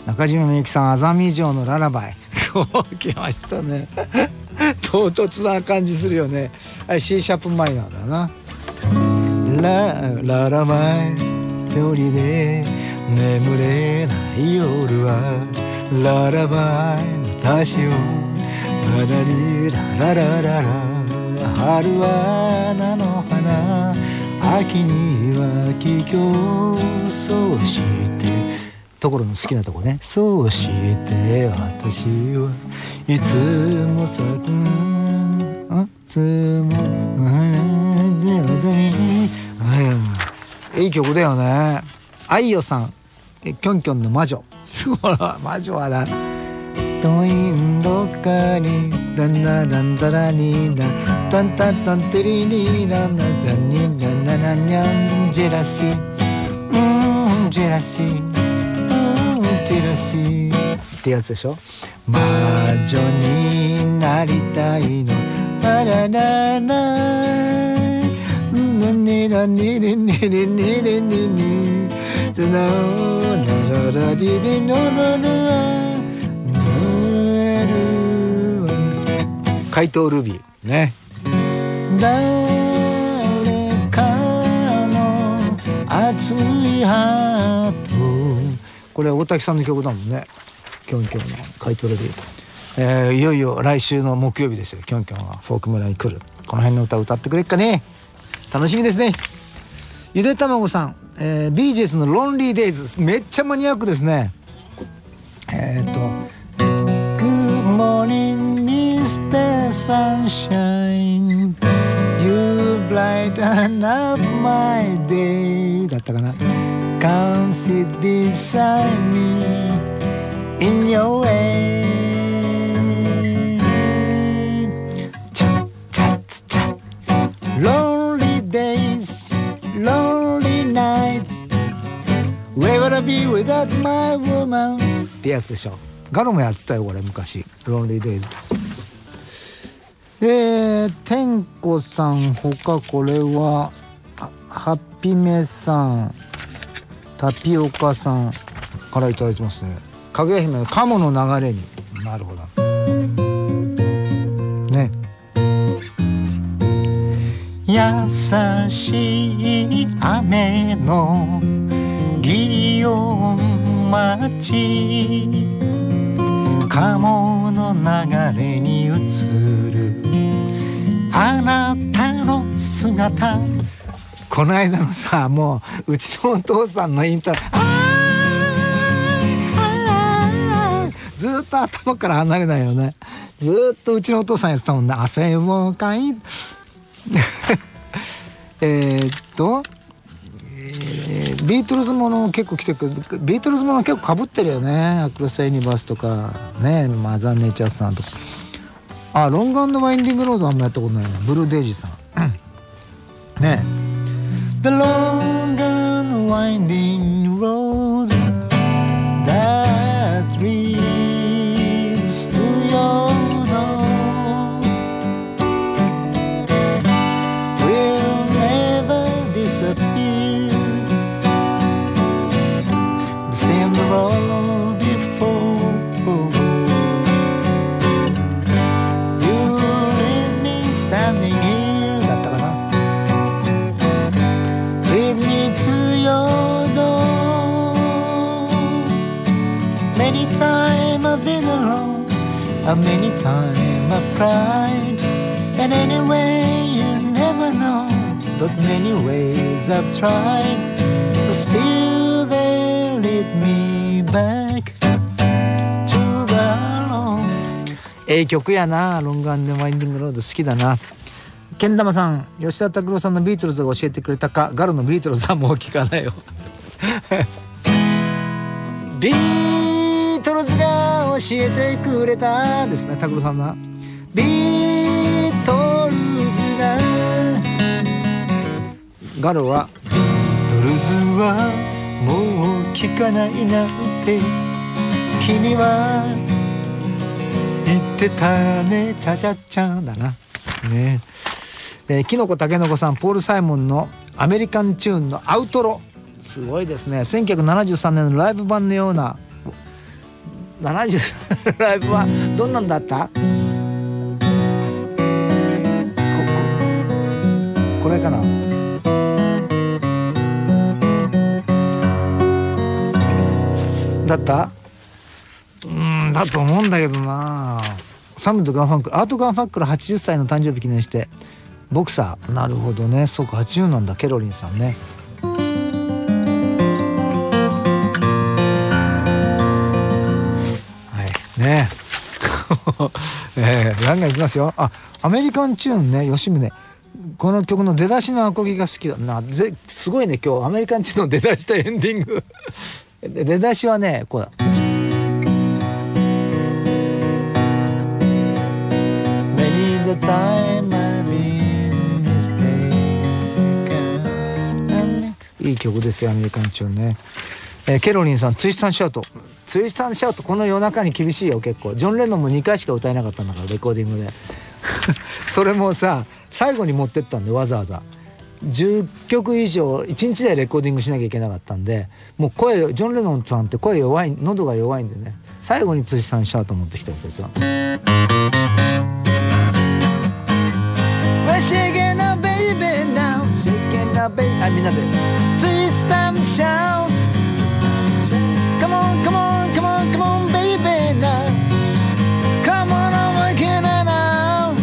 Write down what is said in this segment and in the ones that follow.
中島みゆきさん、アザミ城のララバイ。来ましたね。唐突な感じするよね。はい、C シャープマイナーだな。ララバイ、一人で眠れない夜はララバイ、私をララリラララララ、春は菜の花、秋には桔梗、そうしてところの好きなとこね。そうして私はいつも咲く、いつもいい曲だよね。あいよさん、キョンキョンの魔女。魔女はな、トインどっかにダンダダンダラニーダタンタンタンテリリーラナダニラナナニャンジェラシー、ジェラシー、ジェラシーってやつでしょ。魔女になりたいの、ララララニラニリニリニリニリラララリリノノノ怪盗ルビーね。誰かの熱いハート、これ大滝さんの曲だもんね。キョンキョンの怪盗ルビー、いよいよ来週の木曜日ですよ。キョンキョンがフォーク村に来る。この辺の歌歌ってくれっかね。楽しみですね。ゆでたまごさん、ビージェスのロンリーデイズ、めっちゃマニアックですね。Good morning Mr. Sunshine, You brighten up my day だったかな。 Come sit beside me in your way、 Lonely days, lonely night, Where would I be without my woman ってやつでしょ。ガロもやってたよこれ昔、ロンリーデイズ。天子さんほか、これはハッピメさん、タピオカさんからいただいてますね。かぐや姫のカモの流れに。なるほどね。優しい雨の祇園町、鴨の流れに映るあなたの姿。この間のさ、もううちのお父さんのイントロ、ずっと頭から離れないよね。ずっとうちのお父さんやってたもんね。汗もかいビートルズもの結構来てくる。ビートルズもの結構被ってるよね。アクロスユニバースとかね、マザーネイチャーさんとか。あ、ロング&ワインディングロードあんまやったことないな。ブルーデイジーさんね。The long and winding road that leads to your door will never disappear, the same road before. You leave me standing here だったかな。Lead me to your door. Many times I've been alone, many times I've cried, and anyway you never know, but many ways I've tried, but still they lead me back to the home. 曲やな。ロング&ワインディングロード好きだな。けん玉さん、吉田拓郎さんのビートルズが教えてくれたか。ガルのビートルズはもう聞かないよビートルズが教えてくれたですね。拓郎さんな。ビートルズが、ガルはビートルズはもう聞かないなんて君は言ってたね、チャチャチャだなね。きのこたけのこさん、ポール・サイモンのアメリカンチューンのアウトロ、すごいですね。1973年のライブ版のような 70ライブはどんなんだった？これかな。だっただと思うんだけどな。サムとガンファンクル、アートガンファンクル80歳の誕生日記念してボクサー。なるほどね、そうか80なんだ。ケロリンさんね。はいねガンガンいきますよ。あ、アメリカンチューンね、吉宗。この曲の出だしのアコギが好きだな。すごいね、今日アメリカンチューンの出だしとエンディング出だしはねこうだ。Many the time I've been mistaken。 いい曲ですよ、アメリカンチューンね。ケロリンさん、ツイスタンシャウト。ツイスタンシャウトこの夜中に厳しいよ結構。ジョン・レノンも2回しか歌えなかったんだからレコーディングでそれもさ最後に持ってったんで、わざわざ10曲以上1日でレコーディングしなきゃいけなかったんで、もう声、ジョン・レノンさんって声弱い、喉が弱いんでね、最後にツイスタンシャウト持ってきた人ですよ。Shaking a baby now, shaking a baby。 みんなでツイスタンシャウト。Come on, come on, come on, come on, baby now. Come on, I'm waking up now.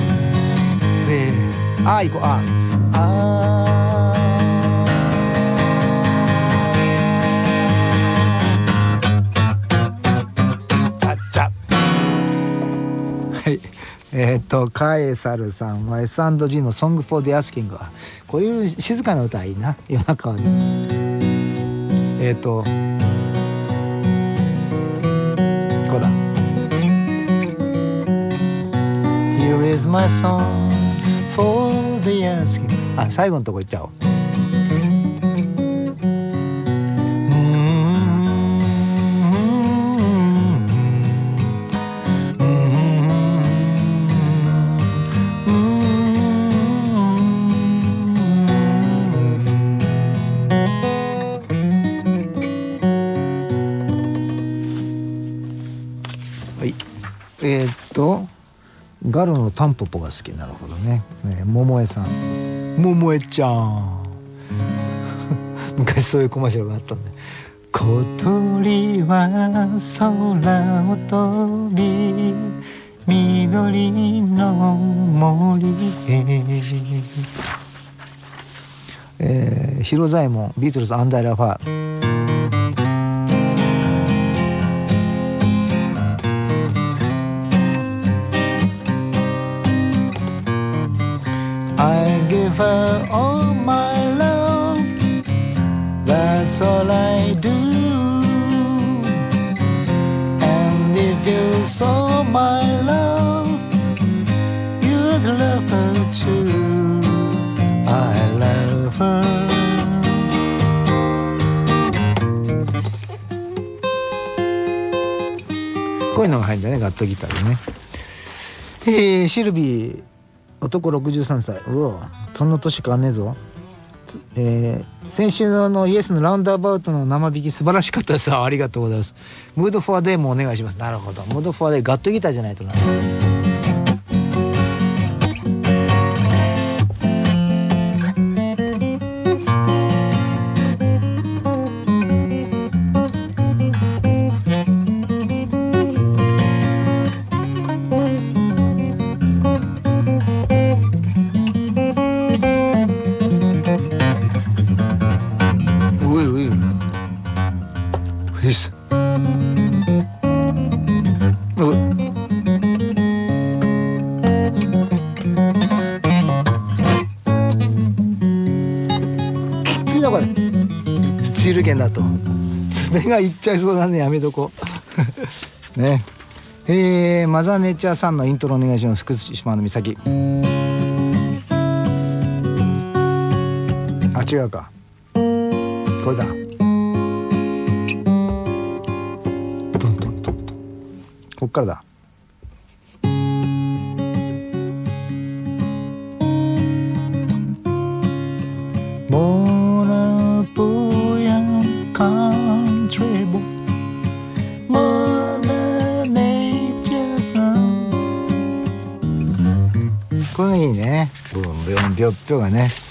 あー、行こう、あはい。カエサルさんは S&G の Song for the Asking はこういう静かな歌いいな、夜中に。こうだ。 Here is my song for the asking。 あ、最後のとこ行っちゃおう。ガルのタンポポが好き。なるほどね。桃江さん、桃江ちゃん昔そういうコマーシャルがあったんで。小鳥は空を飛び緑の森へ。広左衛門、ビートルズアンダーラファー。I give her all my love, that's all I do. And if you saw my love, you'd love her too. I love her. こういうのが入るんだね、ガットギターでね。シルビー男63歳。うわ、そんな年変わんねえぞ。先週のイエスのラウンドアバウトの生弾き素晴らしかったです。ありがとうございます。ムードフォアデイもお願いします。なるほど、ムードフォアデイガットギターじゃないとな。だと爪がいっちゃいそうだね。やめとこね。マザーネイチャーさんのイントロお願いします。福島の岬。あ、違うか、これだ。トントントントン、こっからだ。Country boy, mother これいいね。ブンブヨンぴょっぴょがね。